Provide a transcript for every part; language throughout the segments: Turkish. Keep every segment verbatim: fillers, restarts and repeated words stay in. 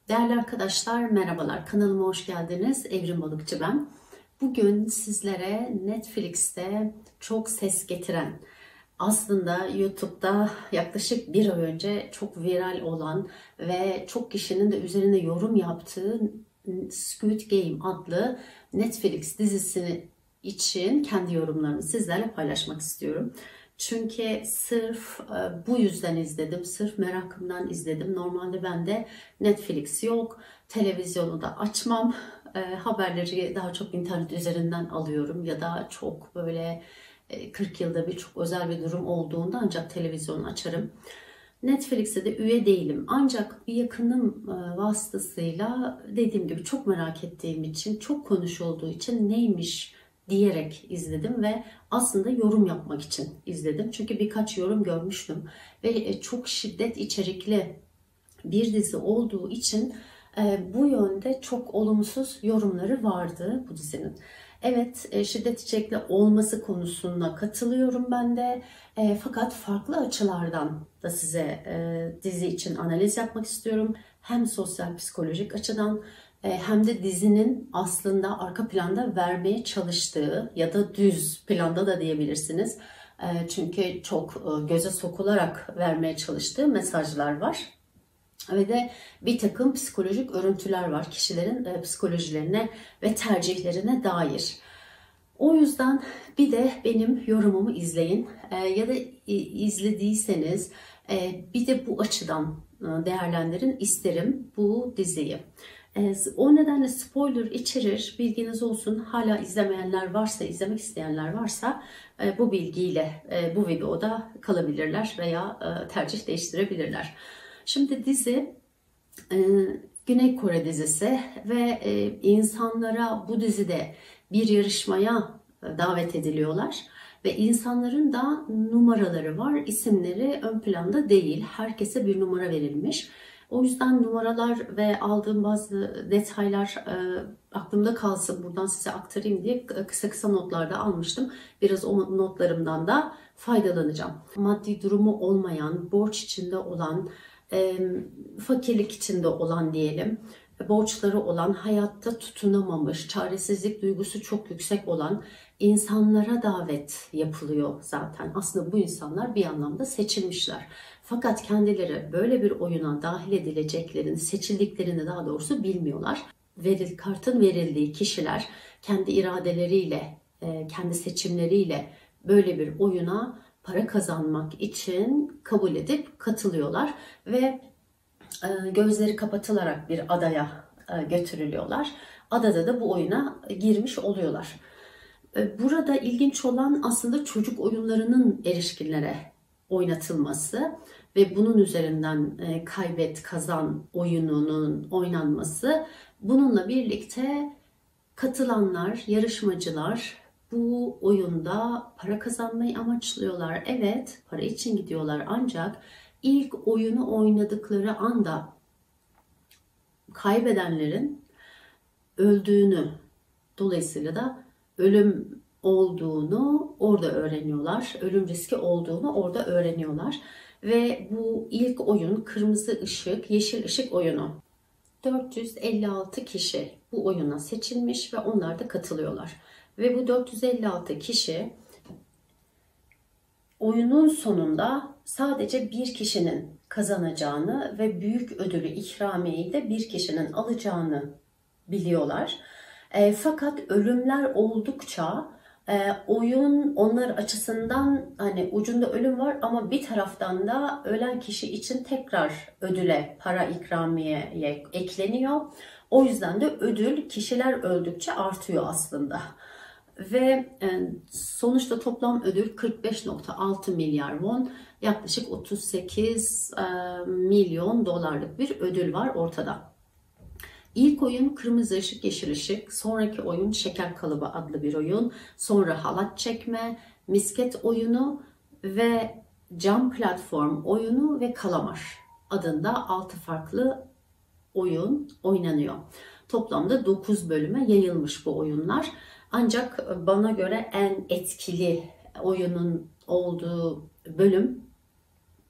Değerli arkadaşlar, merhabalar. Kanalıma hoş geldiniz. Evrim Balıkçı ben. Bugün sizlere Netflix'te çok ses getiren, aslında YouTube'da yaklaşık bir ay önce çok viral olan ve çok kişinin de üzerine yorum yaptığı Squid Game adlı Netflix dizisini için kendi yorumlarımı sizlerle paylaşmak istiyorum. Çünkü sırf e, bu yüzden izledim, sırf merakımdan izledim. Normalde bende Netflix yok, televizyonu da açmam. E, haberleri daha çok internet üzerinden alıyorum ya da çok böyle e, kırk yılda bir çok özel bir durum olduğunda ancak televizyonu açarım. Netflix'e de üye değilim. Ancak bir yakınım e, vasıtasıyla dediğim gibi çok merak ettiğim için, çok konuşulduğu için neymiş diyerek izledim ve aslında yorum yapmak için izledim. Çünkü birkaç yorum görmüştüm ve e, çok şiddet içerikli bir dizi olduğu için e, bu yönde çok olumsuz yorumları vardı bu dizinin. Evet, e, şiddet içerikli olması konusunda katılıyorum ben de. E, fakat farklı açılardan da size e, dizi için analiz yapmak istiyorum. Hem sosyal psikolojik açıdan e, hem de dizinin aslında arka planda vermeye çalıştığı ya da düz planda da diyebilirsiniz. E, çünkü çok e, göze sokularak vermeye çalıştığı mesajlar var. Ve de bir takım psikolojik örüntüler var kişilerin e, psikolojilerine ve tercihlerine dair. O yüzden bir de benim yorumumu izleyin e, ya da izlediyseniz e, bir de bu açıdan e, değerlendirin isterim bu diziyi. E, o nedenle spoiler içerir, bilginiz olsun. Hala izlemeyenler varsa, izlemek isteyenler varsa e, bu bilgiyle e, bu videoda kalabilirler veya e, tercih değiştirebilirler. Şimdi dizi e, Güney Kore dizisi ve e, insanlara bu dizide bir yarışmaya davet ediliyorlar ve insanların da numaraları var, isimleri ön planda değil. Herkese bir numara verilmiş. O yüzden numaralar ve aldığım bazı detaylar e, aklımda kalsın, buradan size aktarayım diye kısa kısa notlarda almıştım. Biraz o notlarımdan da faydalanacağım. Maddi durumu olmayan, borç içinde olan, e, fakirlik içinde olan diyelim, borçları olan, hayatta tutunamamış, çaresizlik duygusu çok yüksek olan insanlara davet yapılıyor zaten. Aslında bu insanlar bir anlamda seçilmişler. Fakat kendileri böyle bir oyuna dahil edileceklerini, seçildiklerini daha doğrusu bilmiyorlar. Veril, kartın verildiği kişiler kendi iradeleriyle, kendi seçimleriyle böyle bir oyuna para kazanmak için kabul edip katılıyorlar ve gözleri kapatılarak bir adaya götürülüyorlar. Adada da bu oyuna girmiş oluyorlar. Burada ilginç olan aslında çocuk oyunlarının erişkinlere oynatılması ve bunun üzerinden kaybet kazan oyununun oynanması. Bununla birlikte katılanlar, yarışmacılar bu oyunda para kazanmayı amaçlıyorlar. Evet, para için gidiyorlar ancak ilk oyunu oynadıkları anda kaybedenlerin öldüğünü, dolayısıyla da ölüm olduğunu orada öğreniyorlar. Ölüm riski olduğunu orada öğreniyorlar. Ve bu ilk oyun kırmızı ışık, yeşil ışık oyunu. dört yüz elli altı kişi bu oyuna seçilmiş ve onlar da katılıyorlar. Ve bu dört yüz elli altı kişi oyunun sonunda sadece bir kişinin kazanacağını ve büyük ödülü ikramiyeyi de bir kişinin alacağını biliyorlar. E, fakat ölümler oldukça e, oyun onlar açısından hani ucunda ölüm var ama bir taraftan da ölen kişi için tekrar ödüle, para ikramiyeye ekleniyor. O yüzden de ödül kişiler öldükçe artıyor aslında. Ve sonuçta toplam ödül kırk beş nokta altı milyar won, yaklaşık otuz sekiz milyon dolarlık bir ödül var ortada. İlk oyun kırmızı ışık, yeşil ışık, sonraki oyun şeker kalıbı adlı bir oyun, sonra halat çekme, misket oyunu ve cam platform oyunu ve kalamar adında altı farklı oyun oynanıyor. Toplamda dokuz bölüme yayılmış bu oyunlar. Ancak bana göre en etkili oyunun olduğu bölüm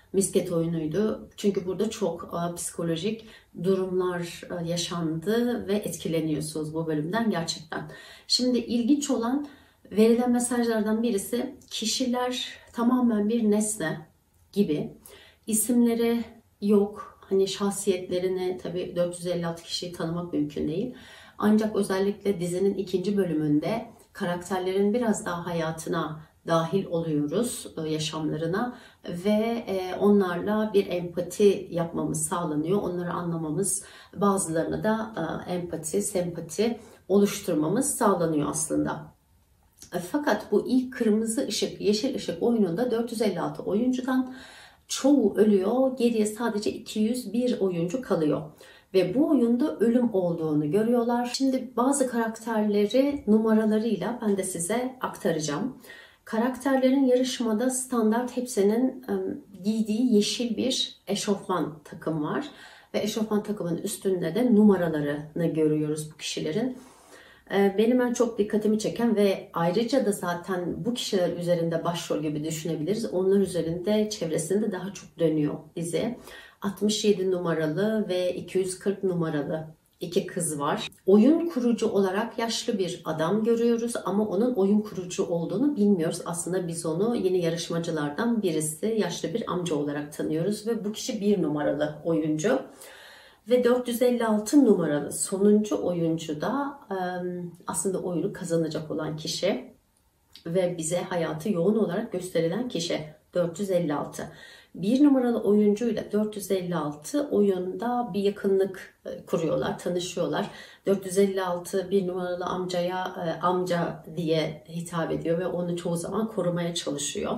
misket oyunuydu. Çünkü burada çok e, psikolojik durumlar e, yaşandı ve etkileniyorsunuz bu bölümden gerçekten. Şimdi ilginç olan verilen mesajlardan birisi, kişiler tamamen bir nesne gibi. İsimleri yok. Hani şahsiyetlerini tabii dört yüz elli altı kişiyi tanımak mümkün değil. Ancak özellikle dizinin ikinci bölümünde karakterlerin biraz daha hayatına dahil oluyoruz, yaşamlarına ve onlarla bir empati yapmamız sağlanıyor. Onları anlamamız, bazılarına da empati, sempati oluşturmamız sağlanıyor aslında. Fakat bu ilk kırmızı ışık, yeşil ışık oyununda dört yüz elli altı oyuncudan çoğu ölüyor. Geriye sadece iki yüz bir oyuncu kalıyor. Ve bu oyunda ölüm olduğunu görüyorlar. Şimdi bazı karakterleri numaralarıyla ben de size aktaracağım. Karakterlerin yarışmada standart hepsinin giydiği yeşil bir eşofman takım var. Ve eşofman takımın üstünde de numaralarını görüyoruz bu kişilerin. Benim en çok dikkatimi çeken ve ayrıca da zaten bu kişiler üzerinde başrol gibi düşünebiliriz. Onlar üzerinde, çevresinde daha çok dönüyor dizi. altmış yedi numaralı ve iki yüz kırk numaralı iki kız var. Oyun kurucu olarak yaşlı bir adam görüyoruz ama onun oyun kurucu olduğunu bilmiyoruz. Aslında biz onu yine yarışmacılardan birisi, yaşlı bir amca olarak tanıyoruz ve bu kişi bir numaralı oyuncu. Ve dört yüz elli altı numaralı sonuncu oyuncu da aslında oyunu kazanacak olan kişi ve bize hayatı yoğun olarak gösterilen kişi dört yüz elli altı. Bir numaralı oyuncuyla dört yüz elli altı oyunda bir yakınlık kuruyorlar, tanışıyorlar. dört yüz elli altı bir numaralı amcaya amca diye hitap ediyor ve onu çoğu zaman korumaya çalışıyor.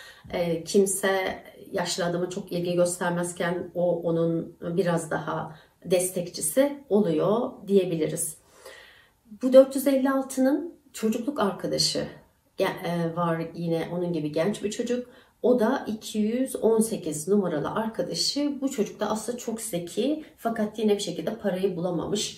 Kimse yaşlı adama çok ilgi göstermezken o onun biraz daha destekçisi oluyor diyebiliriz. Bu dört yüz elli altının çocukluk arkadaşı var, yine onun gibi genç bir çocuk. O da iki yüz on sekiz numaralı arkadaşı. Bu çocuk da aslında çok zeki fakat yine bir şekilde parayı bulamamış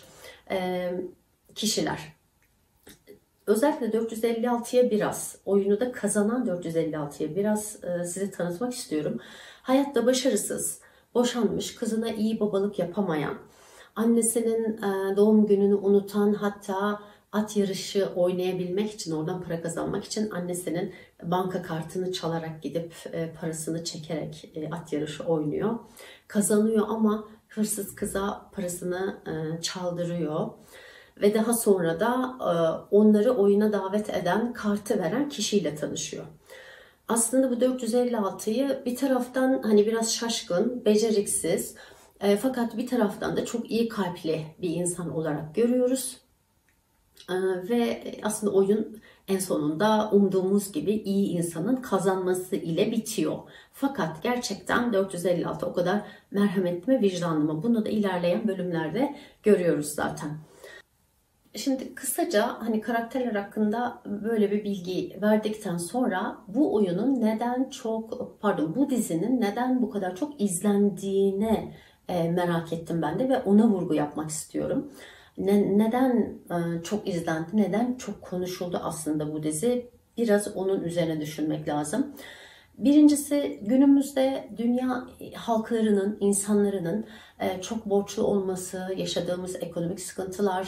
kişiler. Özellikle dört yüz elli altıya biraz, oyunu da kazanan dört yüz elli altıya biraz size tanıtmak istiyorum. Hayatta başarısız, boşanmış, kızına iyi babalık yapamayan, annesinin doğum gününü unutan, hatta at yarışı oynayabilmek için, oradan para kazanmak için annesinin banka kartını çalarak gidip parasını çekerek at yarışı oynuyor. Kazanıyor ama hırsız kıza parasını çaldırıyor. Ve daha sonra da onları oyuna davet eden, kartı veren kişiyle tanışıyor. Aslında bu dört yüz elli altıyı bir taraftan hani biraz şaşkın, beceriksiz e, fakat bir taraftan da çok iyi kalpli bir insan olarak görüyoruz. E, ve aslında oyun en sonunda umduğumuz gibi iyi insanın kazanması ile bitiyor. Fakat gerçekten dört yüz elli altı o kadar merhametli mi, vicdanlı mı? Bunu da ilerleyen bölümlerde görüyoruz zaten. Şimdi kısaca hani karakterler hakkında böyle bir bilgi verdikten sonra bu oyunun neden çok, pardon bu dizinin neden bu kadar çok izlendiğine e, merak ettim ben de ve ona vurgu yapmak istiyorum. Ne, neden e, çok izlendi, neden çok konuşuldu aslında bu dizi? Biraz onun üzerine düşünmek lazım. Birincisi, günümüzde dünya halklarının, insanların çok borçlu olması, yaşadığımız ekonomik sıkıntılar,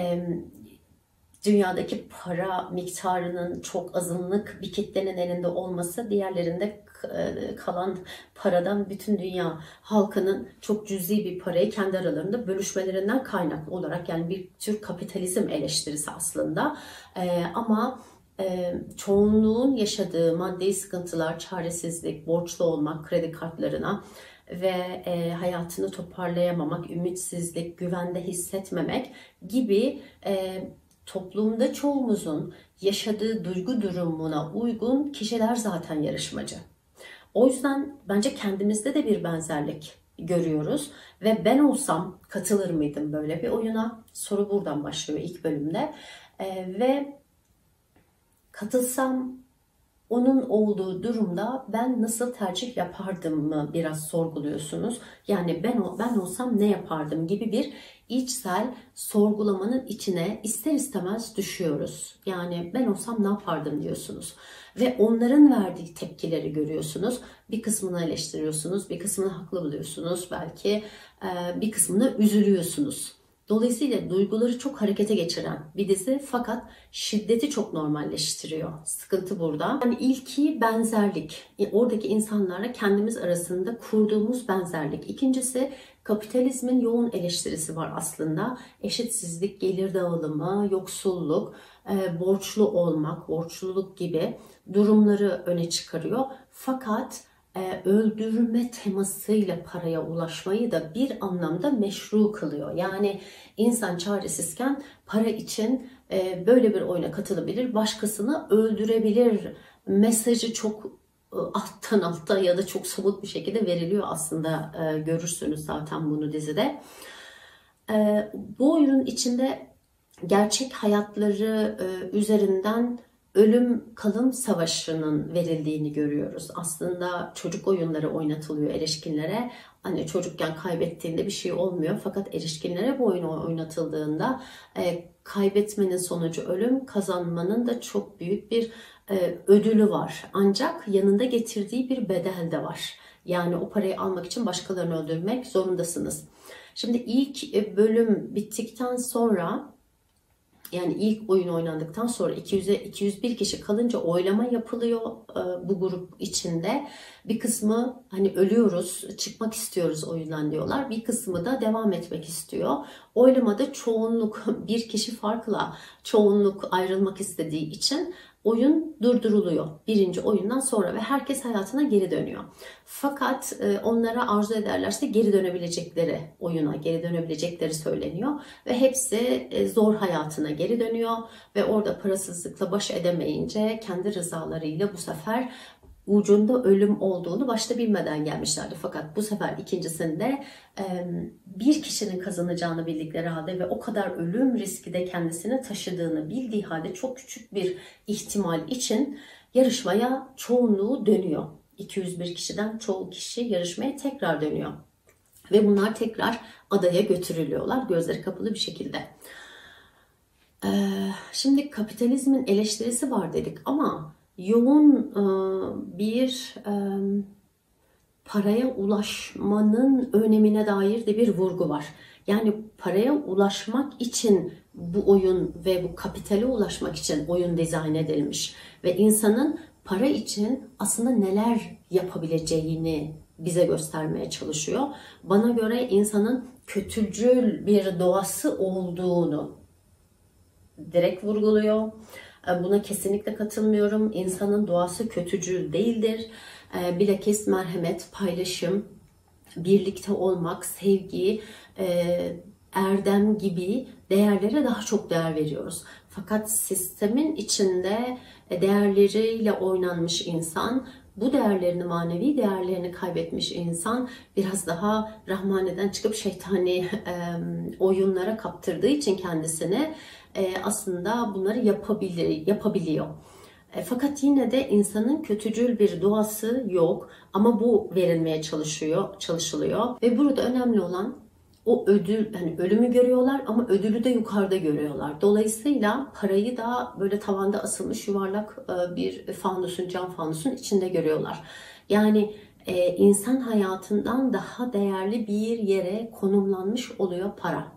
dünyadaki para miktarının çok azınlık bir kitlenin elinde olması, diğerlerinde kalan paradan bütün dünya halkının çok cüzi bir parayı kendi aralarında bölüşmelerinden kaynaklı olarak, yani bir tür kapitalizm eleştirisi aslında. Ama çoğunluğun yaşadığı maddi sıkıntılar, çaresizlik, borçlu olmak kredi kartlarına ve e, hayatını toparlayamamak, ümitsizlik, güvende hissetmemek gibi e, toplumda çoğumuzun yaşadığı duygu durumuna uygun kişiler zaten yarışmacı. O yüzden bence kendimizde de bir benzerlik görüyoruz ve ben olsam katılır mıydım böyle bir oyuna? Soru buradan başlıyor ilk bölümde e, ve katılsam Onun olduğu durumda ben nasıl tercih yapardım mı biraz sorguluyorsunuz. Yani ben ben olsam ne yapardım gibi bir içsel sorgulamanın içine ister istemez düşüyoruz. Yani ben olsam ne yapardım diyorsunuz. Ve onların verdiği tepkileri görüyorsunuz. Bir kısmını eleştiriyorsunuz, bir kısmını haklı buluyorsunuz. Belki bir kısmına üzülüyorsunuz. Dolayısıyla duyguları çok harekete geçiren bir dizi fakat şiddeti çok normalleştiriyor. Sıkıntı burada. Yani ilki benzerlik. Oradaki insanlarla kendimiz arasında kurduğumuz benzerlik. İkincisi kapitalizmin yoğun eleştirisi var aslında. Eşitsizlik, gelir dağılımı, yoksulluk, borçlu olmak, borçluluk gibi durumları öne çıkarıyor. Fakat öldürme temasıyla paraya ulaşmayı da bir anlamda meşru kılıyor. Yani insan çaresizken para için böyle bir oyuna katılabilir, başkasını öldürebilir mesajı çok alttan alta ya da çok somut bir şekilde veriliyor aslında. Görürsünüz zaten bunu dizide. Bu oyunun içinde gerçek hayatları üzerinden ölüm kalım savaşının verildiğini görüyoruz. Aslında çocuk oyunları oynatılıyor erişkinlere. Hani çocukken kaybettiğinde bir şey olmuyor. Fakat erişkinlere bu oyun oynatıldığında e, kaybetmenin sonucu ölüm, kazanmanın da çok büyük bir e, ödülü var. Ancak yanında getirdiği bir bedel de var. Yani o parayı almak için başkalarını öldürmek zorundasınız. Şimdi ilk bölüm bittikten sonra, yani ilk oyun oynandıktan sonra iki yüze iki yüz bir kişi kalınca oylama yapılıyor bu grup içinde. Bir kısmı hani ölüyoruz, çıkmak istiyoruz oyundan diyorlar. Bir kısmı da devam etmek istiyor. Oylamada çoğunluk, bir kişi farkla çoğunluk ayrılmak istediği için oyun durduruluyor birinci oyundan sonra ve herkes hayatına geri dönüyor. Fakat onlara arzu ederlerse geri dönebilecekleri, oyuna geri dönebilecekleri söyleniyor ve hepsi zor hayatına geri dönüyor ve orada parasızlıkla baş edemeyince kendi rızalarıyla bu sefer ucunda ölüm olduğunu başta bilmeden gelmişlerdi. Fakat bu sefer ikincisinde bir kişinin kazanacağını bildikleri halde ve o kadar ölüm riski de kendisine taşıdığını bildiği halde çok küçük bir ihtimal için yarışmaya çoğunluğu dönüyor. iki yüz bir kişiden çoğu kişi yarışmaya tekrar dönüyor. Ve bunlar tekrar adaya götürülüyorlar gözleri kapalı bir şekilde. Şimdi kapitalizmin eleştirisi var dedik ama yoğun bir paraya ulaşmanın önemine dair de bir vurgu var. Yani paraya ulaşmak için bu oyun ve bu kapitale ulaşmak için oyun dizayn edilmiş. Ve insanın para için aslında neler yapabileceğini bize göstermeye çalışıyor. Bana göre insanın kötücül bir doğası olduğunu direkt vurguluyor. Buna kesinlikle katılmıyorum. İnsanın doğası kötücül değildir. Bilakis merhamet, paylaşım, birlikte olmak, sevgi, erdem gibi değerlere daha çok değer veriyoruz. Fakat sistemin içinde değerleriyle oynanmış insan, bu değerlerini, manevi değerlerini kaybetmiş insan biraz daha rahmaneden çıkıp şeytani oyunlara kaptırdığı için kendisini aslında bunları yapabilir, yapabiliyor. Fakat yine de insanın kötücül bir doğası yok ama bu verilmeye çalışıyor, çalışılıyor ve burada önemli olan o ödül, hani ölümü görüyorlar ama ödülü de yukarıda görüyorlar. Dolayısıyla parayı da böyle tavanda asılmış yuvarlak bir fanusun, cam fanusun içinde görüyorlar. Yani e, insan hayatından daha değerli bir yere konumlanmış oluyor para.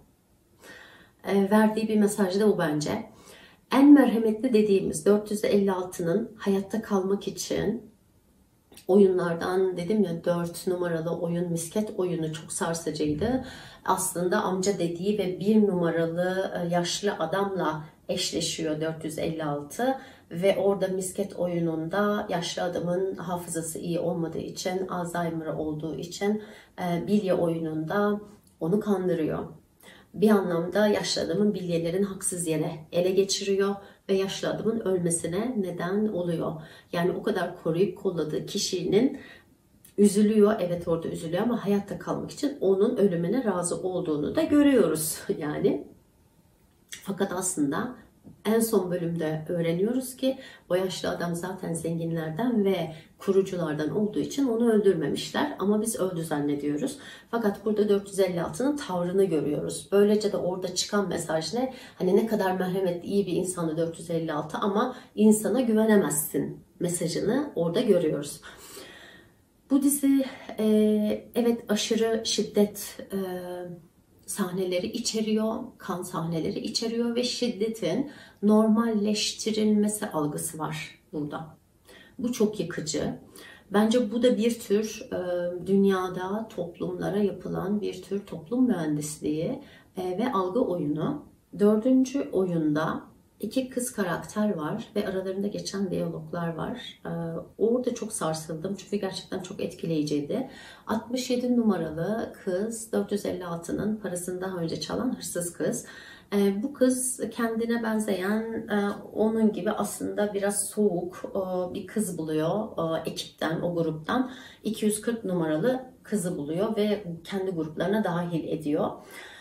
E, verdiği bir mesaj da bu bence. En merhametli dediğimiz dört yüz elli altının hayatta kalmak için oyunlardan dedim ya, dört numaralı oyun, misket oyunu çok sarsıcıydı. Aslında amca dediği ve bir numaralı yaşlı adamla eşleşiyor dört yüz elli altı ve orada misket oyununda yaşlı adamın hafızası iyi olmadığı için, Alzheimer olduğu için bilye oyununda onu kandırıyor. Bir anlamda yaşlı adamın bilyelerin haksız yere ele geçiriyor ve yaşlı adamın ölmesine neden oluyor. Yani o kadar koruyup kolladığı kişinin üzülüyor, evet orada üzülüyor ama hayatta kalmak için onun ölümüne razı olduğunu da görüyoruz yani. Fakat aslında En son bölümde öğreniyoruz ki o yaşlı adam zaten zenginlerden ve kuruculardan olduğu için onu öldürmemişler ama biz öldü zannediyoruz. Fakat burada dört yüz elli altının tavrını görüyoruz. Böylece de orada çıkan mesaj ne? Hani ne kadar merhametli, iyi bir insanı dört yüz elli altı ama insana güvenemezsin mesajını orada görüyoruz. Bu dizi e, evet aşırı şiddet e, sahneleri içeriyor, kan sahneleri içeriyor ve şiddetin normalleştirilmesi algısı var burada. Bu çok yıkıcı. Bence bu da bir tür e, dünyada toplumlara yapılan bir tür toplum mühendisliği e, ve algı oyunu. Dördüncü oyunda iki kız karakter var ve aralarında geçen diyaloglar var. E, orada çok sarsıldım çünkü gerçekten çok etkileyiciydi. altmış yedi numaralı kız, dört yüz elli altının parasını daha önce çalan hırsız kız. E, bu kız kendine benzeyen, e, onun gibi aslında biraz soğuk e, bir kız buluyor e, ekipten, o gruptan. iki yüz kırk numaralı kızı buluyor ve kendi gruplarına dahil ediyor.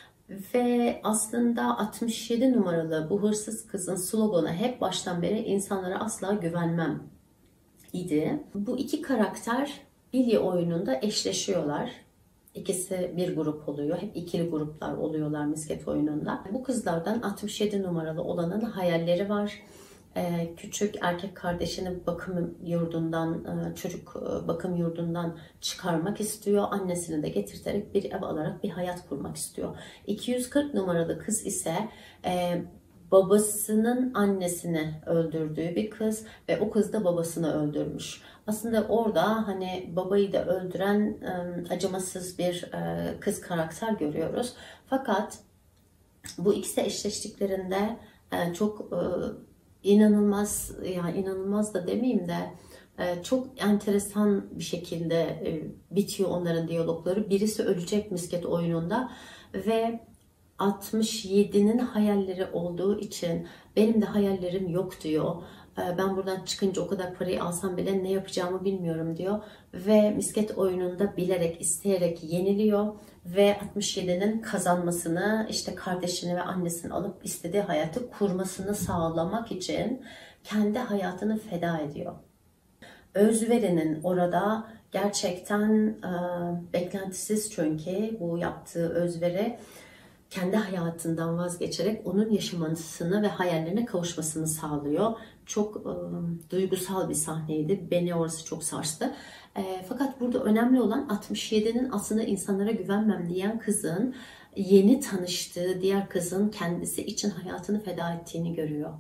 Ve aslında altmış yedi numaralı bu hırsız kızın sloganı hep baştan beri insanlara asla güvenmem idi. Bu iki karakter bilye oyununda eşleşiyorlar. İkisi bir grup oluyor. Hep ikili gruplar oluyorlar misket oyununda. Bu kızlardan altmış yedi numaralı olanın hayalleri var. Ee, küçük erkek kardeşini bakım yurdundan, çocuk bakım yurdundan çıkarmak istiyor. Annesini de getirterek bir ev alarak bir hayat kurmak istiyor. iki yüz kırk numaralı kız ise e, babasının annesini öldürdüğü bir kız ve o kız da babasını öldürmüş. Aslında orada hani babayı da öldüren acımasız bir kız karakter görüyoruz. Fakat bu ikisi eşleştiklerinde çok inanılmaz, yani inanılmaz da demeyeyim de çok enteresan bir şekilde bitiyor onların diyalogları. Birisi ölecek misket oyununda ve altmış yedinin hayalleri olduğu için benim de hayallerim yok diyor. Ben buradan çıkınca o kadar parayı alsam bile ne yapacağımı bilmiyorum diyor. Ve misket oyununda bilerek, isteyerek yeniliyor. Ve altmış yedinin kazanmasını, işte kardeşini ve annesini alıp istediği hayatı kurmasını sağlamak için kendi hayatını feda ediyor. Özveri'nin orada gerçekten e, beklentisiz, çünkü bu yaptığı özveri kendi hayatından vazgeçerek onun yaşamasını ve hayallerine kavuşmasını sağlıyor. Çok e, duygusal bir sahneydi. Beni orası çok sarstı. E, fakat burada önemli olan altmış yedinin aslında insanlara güvenmem diyen kızın yeni tanıştığı diğer kızın kendisi için hayatını feda ettiğini görüyor.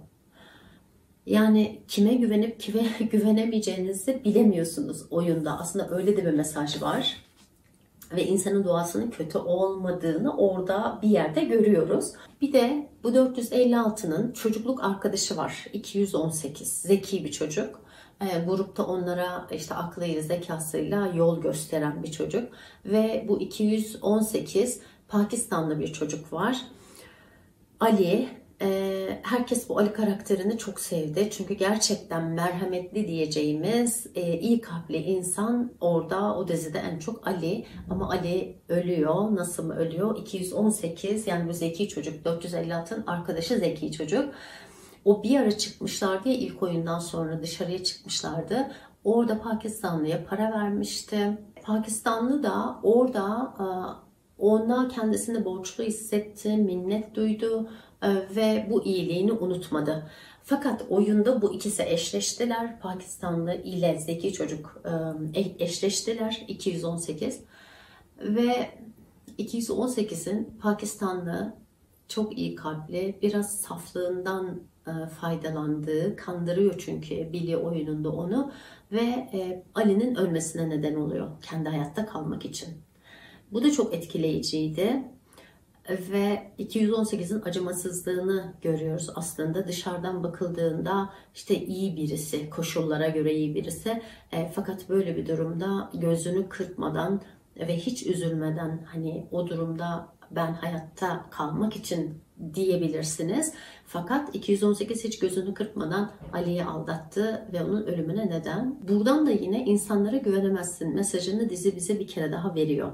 Yani kime güvenip kime güvenemeyeceğinizi bilemiyorsunuz oyunda. Aslında öyle de bir mesaj var. Ve insanın doğasının kötü olmadığını orada bir yerde görüyoruz. Bir de bu dört yüz elli altının çocukluk arkadaşı var. iki yüz on sekiz. Zeki bir çocuk. E, grupta onlara işte aklıyla, zekasıyla yol gösteren bir çocuk. Ve bu iki yüz on sekiz Pakistanlı bir çocuk var. Ali. Herkes bu Ali karakterini çok sevdi. Çünkü gerçekten merhametli diyeceğimiz iyi kalpli insan orada, o dizide en çok Ali. Ama Ali ölüyor. Nasıl mı ölüyor? iki yüz on sekiz, yani bu zeki çocuk, dört yüz elli altının arkadaşı zeki çocuk. O bir ara çıkmışlardı ya, ilk oyundan sonra dışarıya çıkmışlardı. Orada Pakistanlı'ya para vermişti. Pakistanlı da orada ona kendisini borçlu hissetti, minnet duydu ve bu iyiliğini unutmadı. Fakat oyunda bu ikisi eşleştiler. Pakistanlı ile zeki çocuk eşleştiler, iki yüz on sekiz. Ve iki yüz on sekizin Pakistanlı çok iyi kalpli, biraz saflığından faydalandığı, kandırıyor çünkü bilye oyununda onu ve Ali'nin ölmesine neden oluyor kendi hayatta kalmak için. Bu da çok etkileyiciydi. Ve iki yüz on sekizin acımasızlığını görüyoruz aslında. Dışarıdan bakıldığında işte iyi birisi, koşullara göre iyi birisi. E, fakat böyle bir durumda gözünü kırpmadan ve hiç üzülmeden, hani o durumda ben hayatta kalmak için diyebilirsiniz. Fakat iki yüz on sekiz hiç gözünü kırpmadan Ali'yi aldattı ve onun ölümüne neden. Buradan da yine insanlara güvenemezsin mesajını dizi bize bir kere daha veriyor.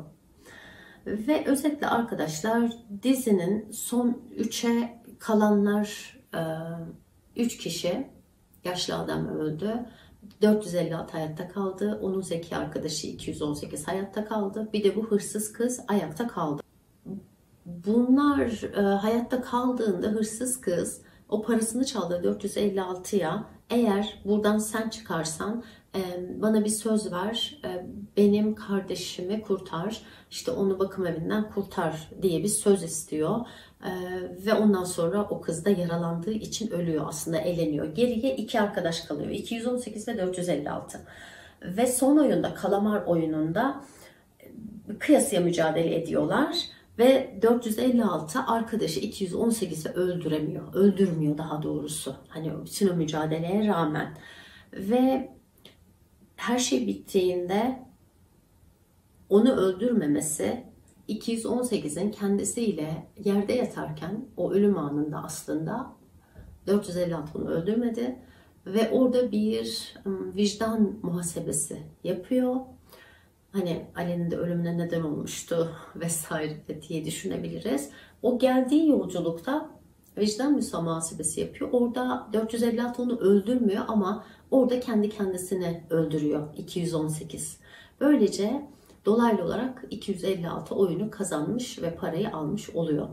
Ve özetle arkadaşlar, dizinin son üçe kalanlar üç kişi, yaşlı adam öldü. dört yüz elli altı hayatta kaldı. Onun zeki arkadaşı iki yüz on sekiz hayatta kaldı. Bir de bu hırsız kız ayakta kaldı. Bunlar e, hayatta kaldığında hırsız kız o parasını çaldığı dört yüz elli altıya, eğer buradan sen çıkarsan e, bana bir söz ver, e, benim kardeşimi kurtar, işte onu bakım evinden kurtar diye bir söz istiyor. E, ve ondan sonra o kız da yaralandığı için ölüyor, aslında eleniyor. Geriye iki arkadaş kalıyor, iki yüz on sekiz ve dört yüz elli altı. Ve son oyunda, kalamar oyununda kıyasıya mücadele ediyorlar. Ve dört yüz elli altı arkadaşı iki yüz on sekizi öldüremiyor. Öldürmüyor daha doğrusu. Hani bütün o mücadeleye rağmen. Ve her şey bittiğinde onu öldürmemesi, iki yüz on sekizin kendisiyle yerde yatarken o ölüm anında aslında dört yüz elli altı onu öldürmedi. Ve orada bir vicdan muhasebesi yapıyor. Hani Ali'nin de ölümüne neden olmuştu vesaire diye düşünebiliriz. O geldiği yolculukta vicdan muhasebesi yapıyor. Orada dört yüz elli altı onu öldürmüyor ama orada kendi kendisini öldürüyor iki yüz on sekiz. Böylece dolaylı olarak iki yüz elli altı oyunu kazanmış ve parayı almış oluyor.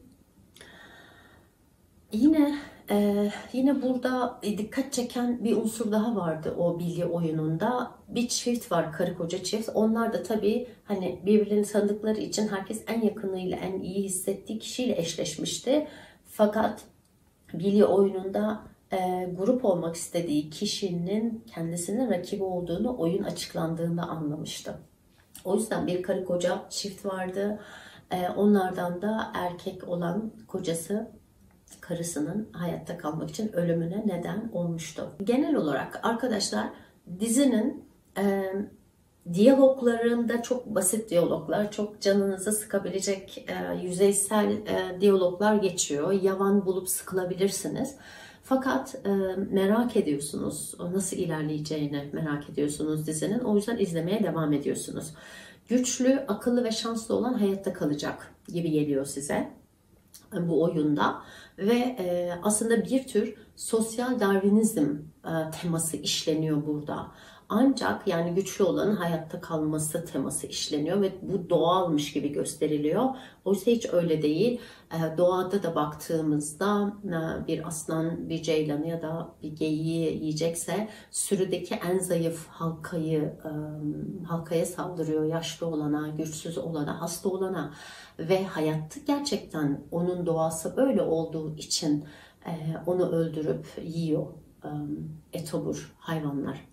Yine e, yine burada dikkat çeken bir unsur daha vardı o bilgi oyununda. Bir çift var, karı koca çift. Onlar da tabii hani birbirlerini tanıdıkları için herkes en yakınıyla, en iyi hissettiği kişiyle eşleşmişti. Fakat bilgi oyununda e, grup olmak istediği kişinin kendisinin rakibi olduğunu oyun açıklandığında anlamıştı. O yüzden bir karı koca çift vardı. E, onlardan da erkek olan kocası karısının hayatta kalmak için ölümüne neden olmuştu. Genel olarak arkadaşlar dizinin e, diyaloglarında çok basit diyaloglar, çok canınızı sıkabilecek e, yüzeysel e, diyaloglar geçiyor. Yavan bulup sıkılabilirsiniz. Fakat e, merak ediyorsunuz, nasıl ilerleyeceğini merak ediyorsunuz dizinin. O yüzden izlemeye devam ediyorsunuz. Güçlü, akıllı ve şanslı olan hayatta kalacak gibi geliyor size bu oyunda. Ve e, aslında bir tür sosyal Darwinizm e, teması işleniyor burada. Ancak yani güçlü olanın hayatta kalması teması işleniyor ve bu doğalmış gibi gösteriliyor. Oysa hiç öyle değil. E, doğada da baktığımızda e, bir aslan bir ceylanı ya da bir geyiği yiyecekse sürüdeki en zayıf halkayı e, halkaya saldırıyor. Yaşlı olana, güçsüz olana, hasta olana. Ve hayatta gerçekten onun doğası böyle olduğu için e, onu öldürüp yiyor e, etobur hayvanlar.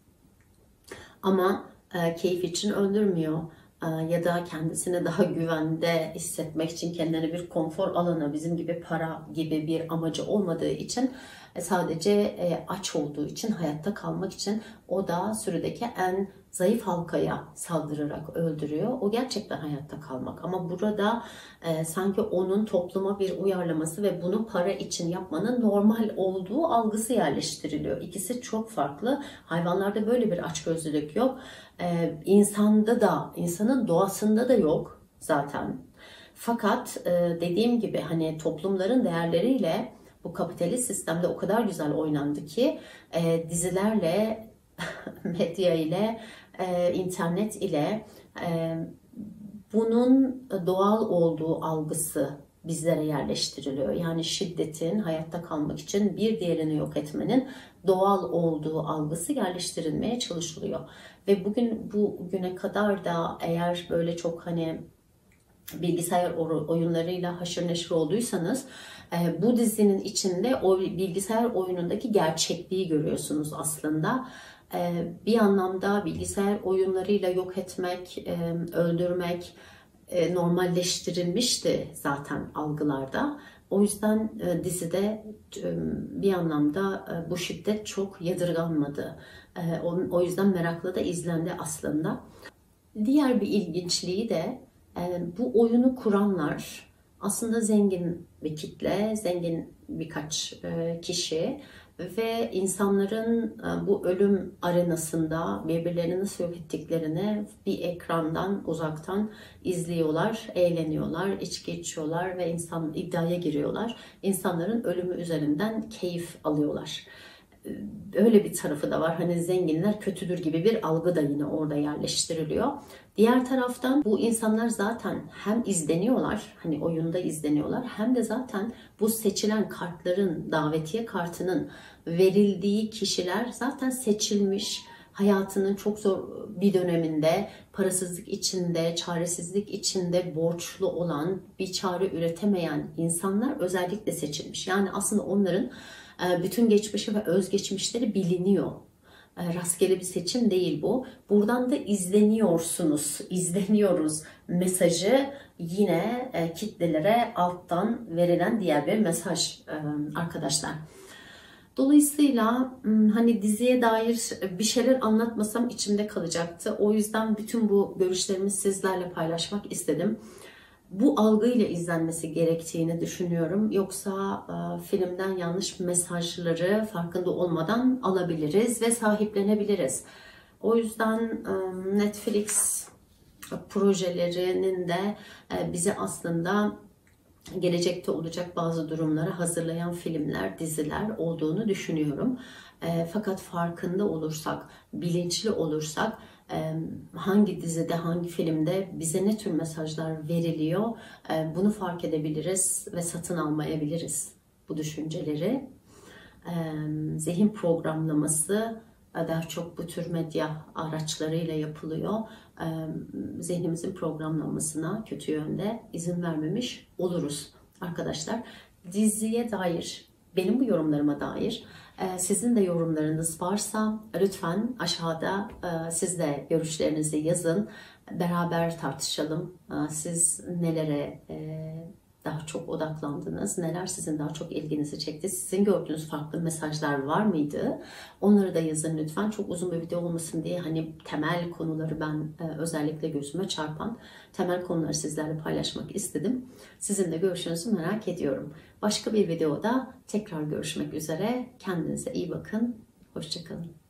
Ama e, keyif için öldürmüyor e, ya da kendisini daha güvende hissetmek için, kendine bir konfor alanı, bizim gibi para gibi bir amacı olmadığı için, e, sadece e, aç olduğu için, hayatta kalmak için o da sürüdeki en zayıf halkaya saldırarak öldürüyor. O gerçekten hayatta kalmak. Ama burada e, sanki onun topluma bir uyarlaması ve bunu para için yapmanın normal olduğu algısı yerleştiriliyor. İkisi çok farklı. Hayvanlarda böyle bir açgözlülük yok. E, insanda da, insanın doğasında da yok zaten. Fakat e, dediğim gibi hani toplumların değerleriyle bu kapitalist sistemde o kadar güzel oynandı ki e, dizilerle, medya ile, e, internet ile e, bunun doğal olduğu algısı bizlere yerleştiriliyor. Yani şiddetin, hayatta kalmak için bir diğerini yok etmenin doğal olduğu algısı yerleştirilmeye çalışılıyor. Ve bugün bugüne kadar da eğer böyle çok hani bilgisayar oyunlarıyla haşır neşir olduysanız bu dizinin içinde o bilgisayar oyunundaki gerçekliği görüyorsunuz aslında. Bir anlamda bilgisayar oyunlarıyla yok etmek, öldürmek normalleştirilmişti zaten algılarda. O yüzden dizide bir anlamda bu şiddet çok yadırganmadı. O yüzden merakla da izlendi aslında. Diğer bir ilginçliği de bu oyunu kuranlar aslında zengin bir kitle, zengin birkaç kişi ve insanların bu ölüm arenasında birbirlerini nasıl yok ettiklerini bir ekrandan uzaktan izliyorlar, eğleniyorlar, içki içiyorlar ve insan iddiaya giriyorlar. İnsanların ölümü üzerinden keyif alıyorlar. Öyle bir tarafı da var. Hani zenginler kötüdür gibi bir algı da yine orada yerleştiriliyor. Diğer taraftan bu insanlar zaten hem izleniyorlar, hani oyunda izleniyorlar, hem de zaten bu seçilen kartların, davetiye kartının verildiği kişiler zaten seçilmiş, hayatının çok zor bir döneminde, parasızlık içinde, çaresizlik içinde borçlu olan, bir çare üretemeyen insanlar özellikle seçilmiş. Yani aslında onların bütün geçmişi ve özgeçmişleri biliniyor. Rastgele bir seçim değil bu. Buradan da izleniyorsunuz, izleniyoruz mesajı yine kitlelere alttan verilen diğer bir mesaj arkadaşlar. Dolayısıyla hani diziye dair bir şeyler anlatmasam içimde kalacaktı. O yüzden bütün bu görüşlerimi sizlerle paylaşmak istedim. Bu algıyla izlenmesi gerektiğini düşünüyorum. Yoksa e, filmden yanlış mesajları farkında olmadan alabiliriz ve sahiplenebiliriz. O yüzden e, Netflix projelerinin de e, bize aslında gelecekte olacak bazı durumları hazırlayan filmler, diziler olduğunu düşünüyorum. E, fakat farkında olursak, bilinçli olursak, hangi dizide, hangi filmde bize ne tür mesajlar veriliyor, bunu fark edebiliriz ve satın almayabiliriz bu düşünceleri. Zihin programlaması daha çok bu tür medya araçlarıyla yapılıyor. Zihnimizin programlanmasına kötü yönde izin vermemiş oluruz arkadaşlar. Diziye dair, benim bu yorumlarıma dair sizin de yorumlarınız varsa lütfen aşağıda siz de görüşlerinizi yazın. Beraber tartışalım. Siz nelere daha çok odaklandınız? Neler sizin daha çok ilginizi çekti? Sizin gördüğünüz farklı mesajlar var mıydı? Onları da yazın lütfen. Çok uzun bir video olmasın diye hani temel konuları ben özellikle gözüme çarpan temel konuları sizlerle paylaşmak istedim. Sizin de görüşünüzü merak ediyorum. Başka bir videoda tekrar görüşmek üzere. Kendinize iyi bakın. Hoşça kalın.